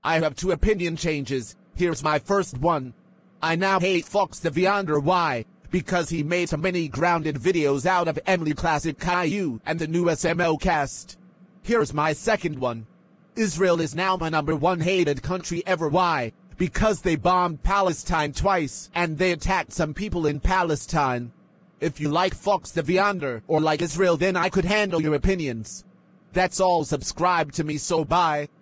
I have two opinion changes. Here's my first one. I now hate Fox the Beyonder. Why? Because he made so many grounded videos out of Emily Classic Caillou and the new SML cast. Here's my second one. Israel is now my #1 hated country ever. Why? Because they bombed Palestine twice and they attacked some people in Palestine. If you like Fox the Beyonder or like Israel, then I could handle your opinions. That's all. Subscribe to me, so bye.